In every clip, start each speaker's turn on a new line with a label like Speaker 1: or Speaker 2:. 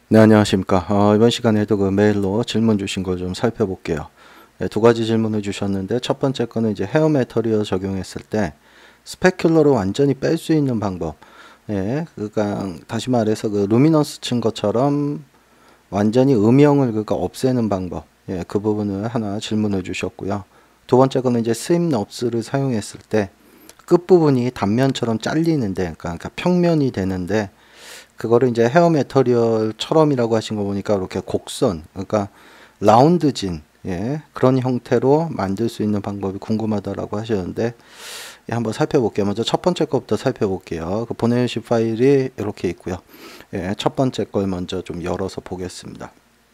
Speaker 1: 네, 안녕하십니까. 이번 시간에도 그 메일로 질문 주신 걸 좀 살펴볼게요. 네, 두 가지 질문을 주셨는데, 첫 번째 거는 이제 헤어 메터리얼 적용했을 때 스페큘러를 완전히 뺄 수 있는 방법. 예, 그러니까 다시 말해서 그 루미넌스 친 것처럼 완전히 음영을 그러니까 없애는 방법. 예, 그 부분을 하나 질문을 주셨고요. 두 번째 거는 이제 스윕 넙스를 사용했을 때 끝부분이 단면처럼 잘리는데, 그러니까 평면이 되는데, 그거를 이제 헤어 메터리얼처럼이라고 하신 거 보니까 이렇게 곡선, 그러니까 라운드진, 예, 그런 형태로 만들 수 있는 방법이 궁금하다라고 하셨는데, 예, 한번 살펴볼게요. 먼저 첫 번째 거부터 살펴볼게요. 그 보내주신 파일이 이렇게 있고요. 예, 첫 번째 걸 먼저 좀 열어서 보겠습니다.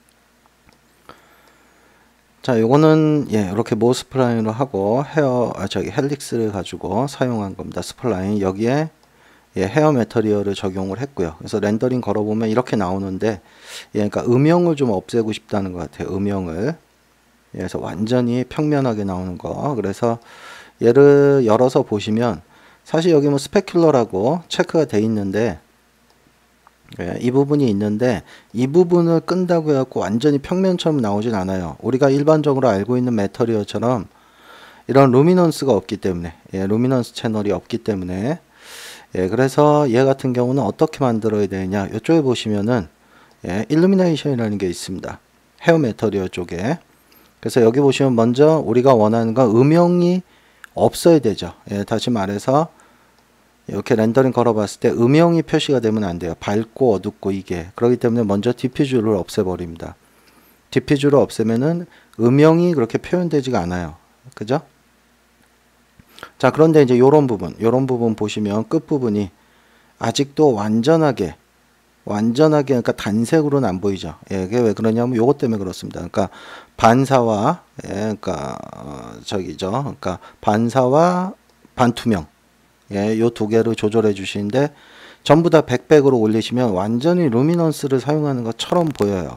Speaker 1: 자, 요거는 예, 이렇게 모 스플라인으로 하고 헬릭스를 가지고 사용한 겁니다. 스플라인 여기에 예, 헤어 메터리얼을 적용을 했고요. 그래서 렌더링 걸어보면 이렇게 나오는데, 예, 그러니까 음영을 좀 없애고 싶다는 것 같아요. 음영을. 예, 그래서 완전히 평면하게 나오는 거. 그래서 얘를 열어서 보시면 사실 여기 뭐 스페큘러라고 체크가 돼 있는데, 예, 이 부분이 있는데 이 부분을 끈다고 해갖고 완전히 평면처럼 나오진 않아요. 우리가 일반적으로 알고 있는 메터리얼처럼 이런 루미넌스가 없기 때문에, 예, 루미넌스 채널이 없기 때문에, 예, 그래서 얘 같은 경우는 어떻게 만들어야 되냐, 이쪽에 보시면은 예, 일루미네이션이라는 게 있습니다. 헤어 메터리얼 쪽에. 그래서 여기 보시면 먼저 우리가 원하는 건 음영이 없어야 되죠. 예, 다시 말해서 이렇게 렌더링 걸어봤을 때 음영이 표시가 되면 안 돼요. 밝고 어둡고 이게. 그렇기 때문에 먼저 디퓨즈를 없애버립니다. 디퓨즈를 없애면은 음영이 그렇게 표현되지가 않아요. 그죠? 자, 그런데 이제 요런 부분 보시면 끝부분이 아직도 완전하게 그러니까 단색으로는 안 보이죠. 예, 그게 왜 그러냐면 요것 때문에 그렇습니다. 그러니까 반사와 예, 그러니까 그러니까 반사와 반투명, 예, 요 두 개를 조절해 주시는데 전부 다 100으로 올리시면 완전히 루미넌스를 사용하는 것처럼 보여요.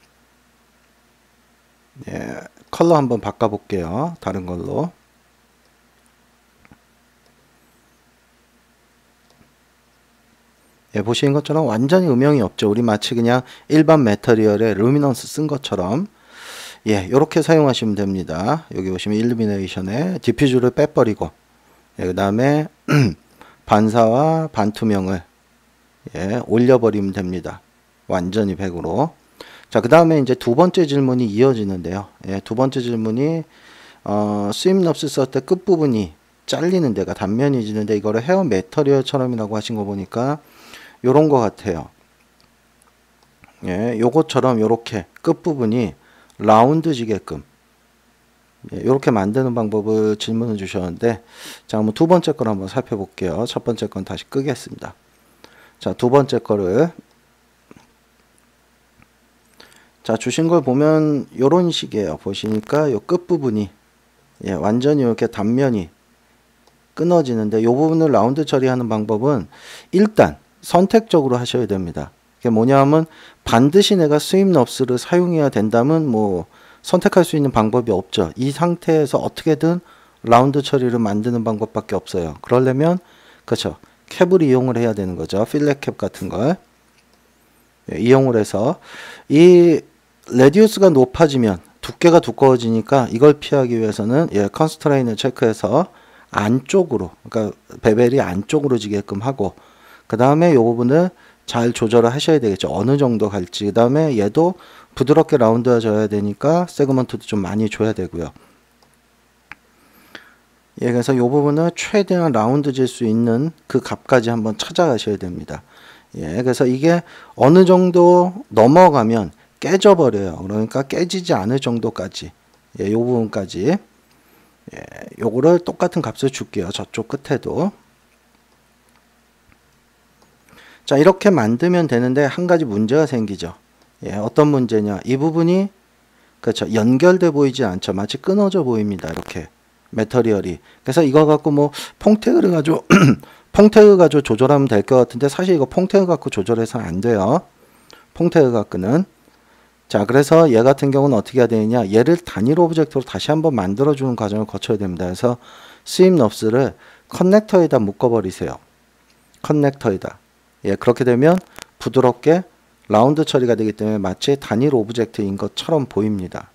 Speaker 1: 예, 컬러 한번 바꿔 볼게요. 다른 걸로. 예, 보시는 것처럼 완전히 음영이 없죠. 우리 마치 그냥 일반 메터리얼에 루미넌스 쓴 것처럼, 예, 이렇게 사용하시면 됩니다. 여기 보시면 일루미네이션에 디퓨즈를 빼버리고, 예, 그 다음에 반사와 반투명을 예, 올려버리면 됩니다. 완전히 100으로. 자, 그 다음에 이제 두 번째 질문이 이어지는데요. 예, 두 번째 질문이 스윕 넙스 쓸 때 끝부분이 잘리는 데가 단면이 지는데 이거를 헤어 메터리얼처럼이라고 하신 거 보니까 요런 거 같아요. 예, 요것처럼 요렇게 끝부분이 라운드지게끔, 예, 요렇게 만드는 방법을 질문을 주셨는데, 자, 한번 두 번째 걸 한번 살펴볼게요. 첫 번째 건 다시 끄겠습니다. 자, 두 번째 거를 자, 주신 걸 보면 요런 식이에요. 보시니까 요 끝부분이 예, 완전히 이렇게 단면이 끊어지는데 요 부분을 라운드 처리하는 방법은 일단 선택적으로 하셔야 됩니다. 그게 뭐냐면 반드시 내가 스윕 넙스를 사용해야 된다면 뭐 선택할 수 있는 방법이 없죠. 이 상태에서 어떻게든 라운드 처리를 만드는 방법밖에 없어요. 그러려면 그렇죠. 캡을 이용을 해야 되는 거죠. 필렛 캡 같은 걸 예, 이용을 해서 이 레디우스가 높아지면 두께가 두꺼워지니까 이걸 피하기 위해서는 예, 컨스트레인을 체크해서 안쪽으로, 그러니까 베벨이 안쪽으로 지게끔 하고, 그 다음에 이 부분을 잘 조절을 하셔야 되겠죠. 어느 정도 갈지. 그 다음에 얘도 부드럽게 라운드해져야 되니까 세그먼트도 좀 많이 줘야 되고요. 예, 그래서 이 부분을 최대한 라운드질 수 있는 그 값까지 한번 찾아가셔야 됩니다. 예, 그래서 이게 어느 정도 넘어가면 깨져버려요. 그러니까 깨지지 않을 정도까지, 예, 요 부분까지, 예, 요거를 똑같은 값을 줄게요. 저쪽 끝에도. 자, 이렇게 만들면 되는데 한 가지 문제가 생기죠. 예, 어떤 문제냐? 이 부분이 그렇죠. 연결돼 보이지 않죠. 마치 끊어져 보입니다. 이렇게 메터리얼이. 그래서 이거 갖고 뭐 퐁태그를 가지고 퐁태그 가지고 조절하면 될 것 같은데 사실 이거 퐁태그 갖고 조절해서는 안 돼요. 퐁태그 갖고는. 자, 그래서 얘 같은 경우는 어떻게 해야 되느냐? 얘를 단일 오브젝트로 다시 한번 만들어주는 과정을 거쳐야 됩니다. 그래서 스윕 넙스를 커넥터에다 묶어버리세요. 커넥터에다. 예, 그렇게 되면 부드럽게 라운드 처리가 되기 때문에 마치 단일 오브젝트인 것처럼 보입니다.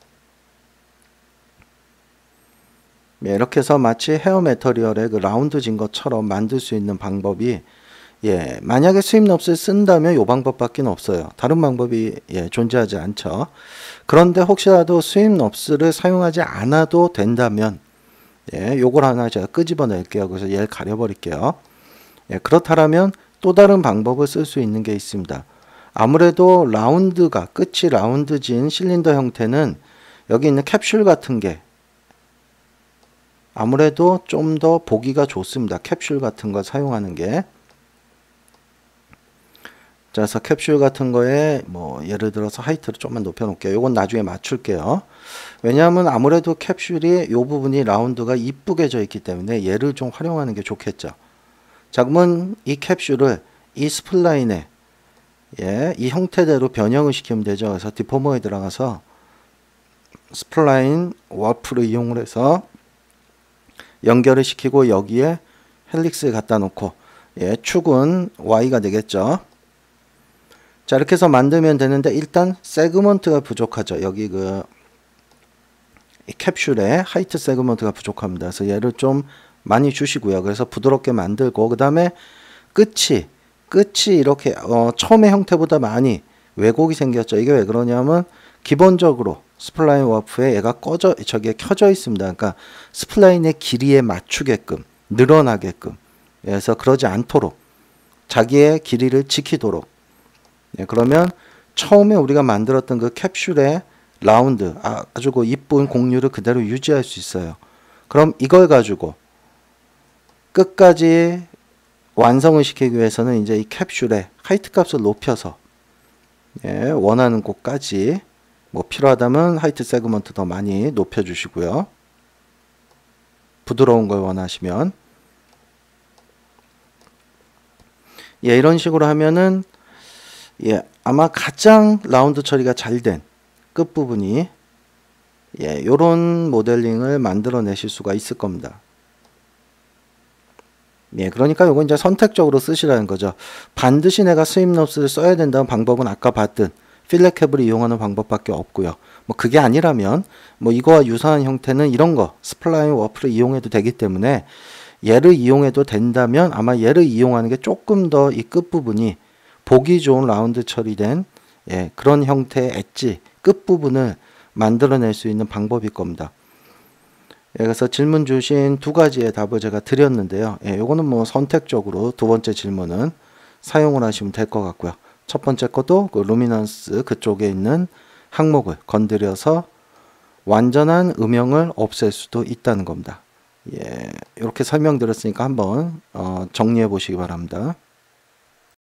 Speaker 1: 예, 이렇게 해서 마치 헤어 매터리얼의 그 라운드진 것처럼 만들 수 있는 방법이, 예, 만약에 스윕 넙스를 쓴다면 이 방법밖에 없어요. 다른 방법이 존재하지 않죠. 그런데 혹시라도 스윕 넙스를 사용하지 않아도 된다면, 요걸 하나 제가 끄집어낼게요. 그래서 얘를 가려버릴게요. 그렇다면 또 다른 방법을 쓸 수 있는 게 있습니다. 아무래도 라운드가, 끝이 라운드진 실린더 형태는 여기 있는 캡슐 같은 게 아무래도 좀 더 보기가 좋습니다. 캡슐 같은 거 사용하는 게. 자, 그래서 캡슐 같은 거에 뭐 예를 들어서 하이트를 좀만 높여 놓을게요. 요건 나중에 맞출게요. 왜냐하면 아무래도 캡슐이 요 부분이 라운드가 이쁘게 져 있기 때문에 얘를 좀 활용하는 게 좋겠죠. 자, 그러면 이 캡슐을 이 스플라인에 이 형태대로 변형을 시키면 되죠. 그래서 디포머에 들어가서 스플라인 워프를 이용을 해서 연결을 시키고 여기에 헬릭스를 갖다 놓고 축은 Y가 되겠죠. 자, 이렇게 해서 만들면 되는데 일단 세그먼트가 부족하죠. 여기 이 캡슐에 하이트 세그먼트가 부족합니다. 그래서 얘를 좀 많이 주시고요. 그래서 부드럽게 만들고 그 다음에 끝이 이렇게 처음의 형태보다 많이 왜곡이 생겼죠. 이게 왜 그러냐면 기본적으로 스플라인 워프에 얘가 켜져 있습니다. 그러니까 스플라인의 길이에 맞추게끔 늘어나게끔, 그래서 그러지 않도록 자기의 길이를 지키도록. 그러면 처음에 우리가 만들었던 그 캡슐의 라운드 아주 이쁜 곡률을 그대로 유지할 수 있어요. 그럼 이걸 가지고 끝까지 완성을 시키기 위해서는 이제 이 캡슐의 하이트 값을 높여서 원하는 곳까지 뭐 필요하다면 하이트 세그먼트 더 많이 높여 주시고요. 부드러운 걸 원하시면 이런 식으로 하면은 아마 가장 라운드 처리가 잘 된 끝부분이 요런 모델링을 만들어 내실 수가 있을 겁니다. 그러니까 요거 이제 선택적으로 쓰시라는 거죠. 반드시 내가 스윕 넙스를 써야 된다는 방법은 아까 봤던 필렛 캡을 이용하는 방법밖에 없고요. 뭐 그게 아니라면 뭐 이거와 유사한 형태는 이런 거 스플라인 워프를 이용해도 되기 때문에 얘를 이용해도 된다면 아마 얘를 이용하는 게 조금 더 이 끝부분이 보기 좋은 라운드 처리된 그런 형태의 엣지 끝부분을 만들어낼 수 있는 방법일 겁니다. 그래서 질문 주신 두 가지의 답을 제가 드렸는데요. 요거는 뭐 선택적으로 두 번째 질문은 사용을 하시면 될 것 같고요. 첫 번째 것도 그 루미넌스 그쪽에 있는 항목을 건드려서 완전한 음영을 없앨 수도 있다는 겁니다. 이렇게 설명드렸으니까 한번 정리해 보시기 바랍니다.